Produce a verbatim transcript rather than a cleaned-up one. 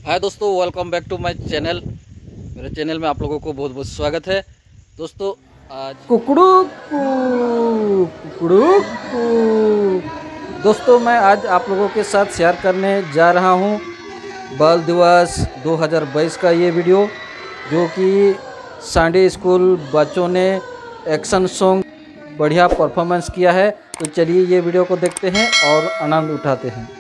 हाय दोस्तों, welcome back to my channel. मेरे channel में आप लोगों को बहुत बहुत स्वागत है। दोस्तों आज कुकड़ू कुकड़ू दोस्तों मैं आज आप लोगों के साथ शेयर करने जा रहा हूं बाल दिवस दो हज़ार बाईस का ये वीडियो, जो कि संडे स्कूल बच्चों ने एक्शन सॉन्ग बढ़िया परफॉर्मेंस किया है। तो चलिए ये वीडियो को देखते हैं और आनंद उठाते हैं।